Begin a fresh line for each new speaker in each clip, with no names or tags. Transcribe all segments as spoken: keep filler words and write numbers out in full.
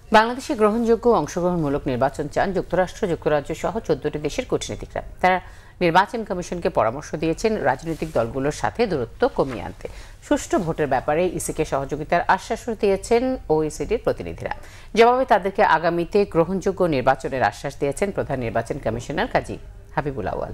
বাংলাদেশে গ্রহণযোগ্য অংশগ্রহণমূলক নির্বাচন চান যুক্তরাষ্ট্র, যুক্তরাজ্য সহ চোদ্দটি দেশের কূটনীতিকরা। তারা নির্বাচন কমিশনকে পরামর্শ দিয়েছেন রাজনৈতিক দলগুলোর সাথে দূরত্ব কমিয়ে আনতে। সুষ্ঠু ভোটের ব্যাপারে ইসিকে সহযোগিতার আশ্বাসও দিয়েছেন ওইসিডির প্রতিনিধিরা। জবাবে তাদেরকে আগামীতে গ্রহণযোগ্য নির্বাচনের আশ্বাস দিয়েছেন প্রধান নির্বাচন কমিশনার কাজী হাবিবুল আউয়াল।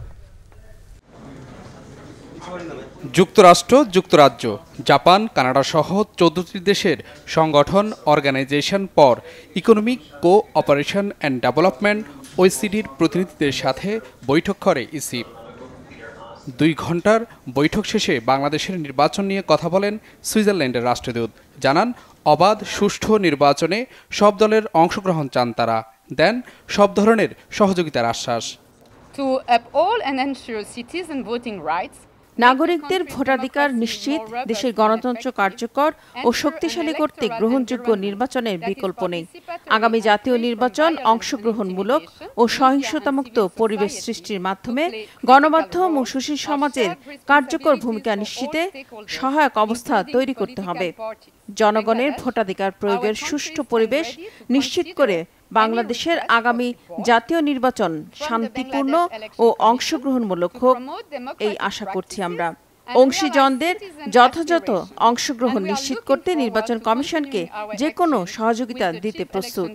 যুক্তরাষ্ট্র, যুক্তরাজ্য, জাপান, কানাডা সহ চোদ্দটি দেশের সংগঠন organisation for economic cooperation and development ওইসিডির প্রতিনিধিদের সাথে বৈঠক করে ইসি। দুই ঘন্টার বৈঠক শেষে বাংলাদেশের নির্বাচন নিয়ে কথা বলেন সুইজারল্যান্ডের রাষ্ট্রদূত। জানান, অবাধ সুষ্ঠু নির্বাচনে সব দলের অংশগ্রহণ চান তারা, দেন সব ধরনের সহযোগিতার আশ্বাস।
To uphold and ensure citizen voting rights,
নাগরিকদের ভোটাধিকার নিশ্চিত, দেশের গণতন্ত্র কার্যকর ও শক্তিশালী করতে গ্রহণযোগ্য নির্বাচনের বিকল্প নেই। আগামী জাতীয় নির্বাচন অংশগ্রহণমূলক ও সহিংসতামুক্ত পরিবেশ সৃষ্টির মাধ্যমে গণমাধ্যম ও সুশীল সমাজের কার্যকর ভূমিকা নিশ্চিতে সহায়ক অবস্থা তৈরি করতে হবে। জনগণের ভোটাধিকার প্রয়োগের সুষ্ঠু পরিবেশ নিশ্চিত করে বাংলাদেশের আগামী জাতীয় নির্বাচন শান্তিপূর্ণ ও অংশগ্রহণমূলক হোক, এই আশা করছি আমরা। অংশীজনদের যথাযথ অংশগ্রহণ নিশ্চিত করতে নির্বাচন কমিশনকে যে কোনো সহযোগিতা দিতে প্রস্তুত।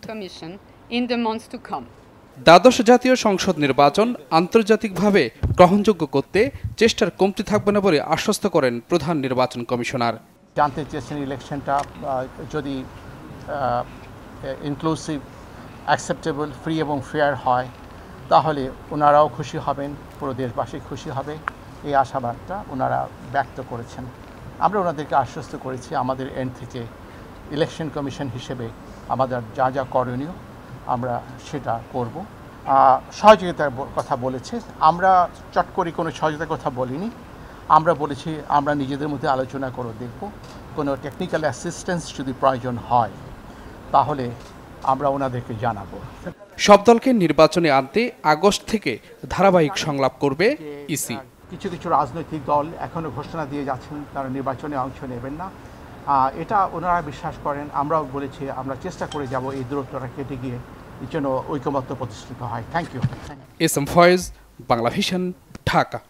দ্বাদশ জাতীয় সংসদ নির্বাচন আন্তর্জাতিকভাবে গ্রহণযোগ্য করতে চেষ্টার কমতি থাকবে না বলে আশ্বস্ত করেন প্রধান নির্বাচন কমিশনার।
জানতে চেয়েছেন ইলেকশনটা যদি ইনক্লুসিভ, অ্যাকসেপ্টেবল, ফ্রি এবং ফেয়ার হয় তাহলে ওনারাও খুশি হবেন, পুরো দেশবাসী খুশি হবে, এই আশাবাদটা ওনারা ব্যক্ত করেছেন। আমরা ওনাদেরকে আশ্বস্ত করেছি আমাদের এন্ড থেকে ইলেকশন কমিশন হিসেবে আমাদের যা যা করণীয় আমরা সেটা করব। সহযোগিতার কথা বলেছে, আমরা চট করে কোনো সহযোগিতার কথা বলিনি। আমরা বলেছি আমরা নিজেদের মধ্যে আলোচনা করে দেখব, কোনো টেকনিক্যাল অ্যাসিস্ট্যান্স যদি প্রয়োজন হয় তাহলে আমরা ওনাদেরকে জানাবো।
সব দলকে নির্বাচনে আনতে আগস্ট থেকে ধারাবাহিক সংলাপ করবে ইসি।
কিছু কিছু রাজনৈতিক দল এখনো ঘোষণা দিয়ে যাচ্ছেন তারা নির্বাচনে অংশ নেবেন না, এটা ওনারা বিশ্বাস করেন। আমরাও বলেছি আমরা চেষ্টা করে যাব এই দূরত্বটা কেটে গিয়ে এর জন্য ঐকমত্য প্রতিষ্ঠিত হয়। Thank you.
S M Foyez, Banglavision, Dhaka.